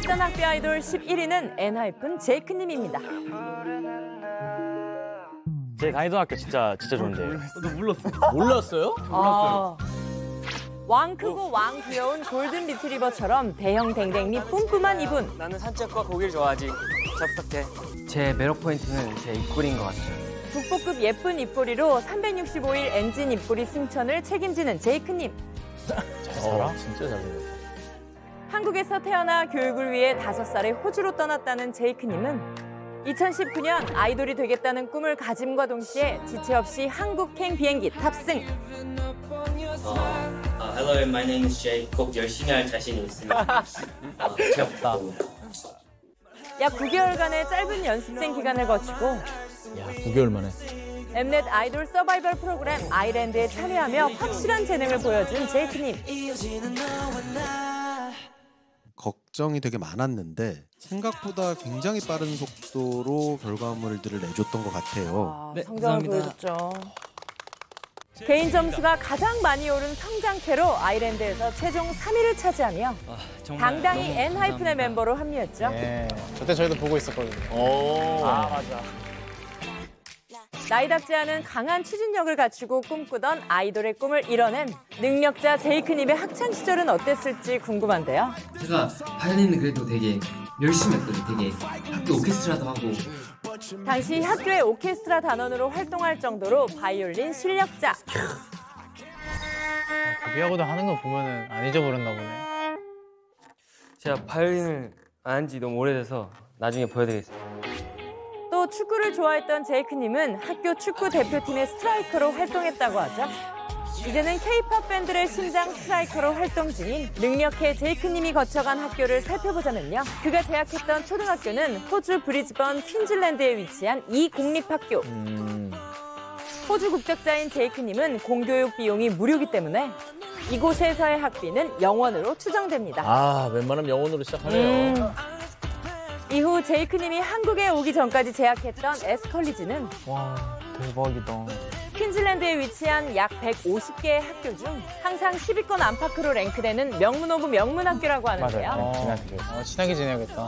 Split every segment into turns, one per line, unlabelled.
비싼 학비 아이돌 11위는 엔하이픈 제이크님입니다.
제 다니던 학교 진짜 좋은데.
너 몰랐어.
몰랐어요?
아, 왕 크고 왕 귀여운 골든 리트리버처럼 대형 댕댕미 뿜뿜한 이분.
나는 산책과 고기를 좋아하지. 잘 부탁해.
제 매력 포인트는 제 입꼬리인 것 같아요.
국보급 예쁜 입꼬리로 365일 엔진 입꼬리 승천을 책임지는 제이크님.
진짜 잘생겼어.
한국에서 태어나 교육을 위해 5살에 호주로 떠났다는 제이크님은 2019년 아이돌이 되겠다는 꿈을 가짐과 동시에 지체 없이 한국행 비행기 탑승.
Hello, my name is Jay. 꼭 열심히 할 자신이 있습니다.
귀엽다.
약 9개월간의 짧은 연습생 기간을 거치고
야, 9개월 만에.
엠넷 아이돌 서바이벌 프로그램 아이랜드에 참여하며 확실한 재능을 보여준 제이크님.
걱정이 되게 많았는데 생각보다 굉장히 빠른 속도로 결과물들을 내줬던 것 같아요.
네, 성장을 보여줬죠. 개인 점수가 가장 많이 오른 성장캐로 아이랜드에서 최종 3위를 차지하며 당당히 엔하이픈의 멤버로 합류했죠.
네. 저때 저희도 보고 있었거든요.
아, 맞아.
나이답지 않은 강한 추진력을 갖추고 꿈꾸던 아이돌의 꿈을 이뤄낸 능력자 제이크님의 학창 시절은 어땠을지 궁금한데요.
제가 바이올린을 그래도 되게 열심히 했거든요. 되게 학교 오케스트라도 하고.
당시 학교의 오케스트라 단원으로 활동할 정도로 바이올린 실력자.
데뷔하고도 하는 거 보면은 안 잊어버렸나 보네.
제가 바이올린을 안 한 지 너무 오래돼서 나중에 보여드리겠습니다.
또 축구를 좋아했던 제이크님은 학교 축구 대표팀의 스트라이커로 활동했다고 하죠. 이제는 K-팝 밴드의 심장 스트라이커로 활동 중인 능력해 제이크님이 거쳐간 학교를 살펴보자면요. 그가 재학했던 초등학교는 호주 브리즈번 퀸즐랜드에 위치한 이 공립학교. 호주 국적자인 제이크님은 공교육 비용이 무료이기 때문에 이곳에서의 학비는 영원으로 추정됩니다.
아, 웬만하면 영혼으로 시작하네요.
이후 제이크님이 한국에 오기 전까지 재학했던 에스컬리지는
와, 대박이다.
퀸즐랜드에 위치한 약 150개의 학교 중 항상 10위권 안팎으로 랭크되는 명문 오브 명문 학교라고 하는데요.
친하게 지내야겠다.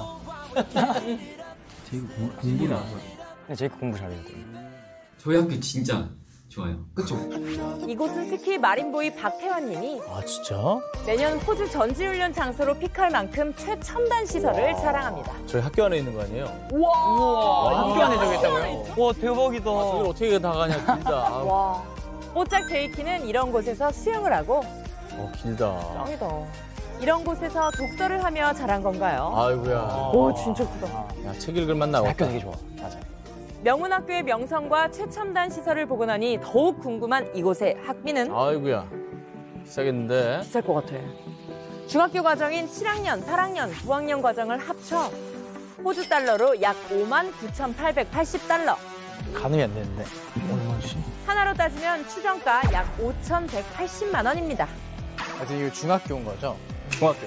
제이크 공부나.
네, 제이크 공부 잘해요.
저희 학교 진짜 좋아요. 그쵸?
이곳은 특히 마린보이 박태환 님이
아, 진짜?
매년 호주 전지훈련 장소로 픽할 만큼 최첨단 시설을 자랑합니다.
저희 학교 안에 있는 거 아니에요?
와, 학교 안에 저기 있다고요? 와, 대박이다.
저기 어떻게 다 가냐, 길다.
와. 뽀짝 제이키는 이런 곳에서 수영을 하고
길다.
짱이다. 이런 곳에서 독서를 하며 자란 건가요?
아이고야.
오, 진짜 크다.
야, 책 읽을 맛 나고.
학교 되게 좋아. 맞아.
명문학교의 명성과 최첨단 시설을 보고 나니 더욱 궁금한 이곳의 학비는
아이고야. 비싸겠는데?
비쌀 것 같아. 중학교 과정인 7학년, 8학년, 9학년 과정을 합쳐 호주 달러로 약 59,880달러.
가늠이 안 되는데. 얼마지?
하나로 따지면 추정가 약 5,180만 원입니다.
하여튼 이거 중학교인 거죠?
중학교.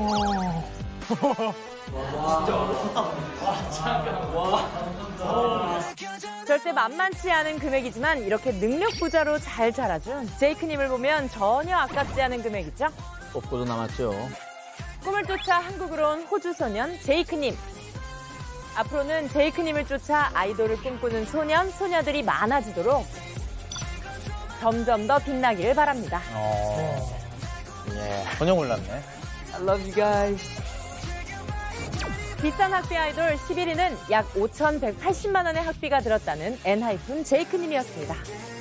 절대 만만치 않은 금액이지만 이렇게 능력 부자로 잘 자라준 제이크님을 보면 전혀 아깝지 않은 금액이죠.
뽑고도 남았죠.
꿈을 쫓아 한국으로 온 호주 소년 제이크님. 앞으로는 제이크님을 쫓아 아이돌을 꿈꾸는 소년, 소녀들이 많아지도록 점점 더 빛나기를 바랍니다.
전혀 몰랐네.
I love you guys. 비싼 학비 아이돌 11위는 약 5,180만 원의 학비가 들었다는 엔하이픈 제이크님이었습니다.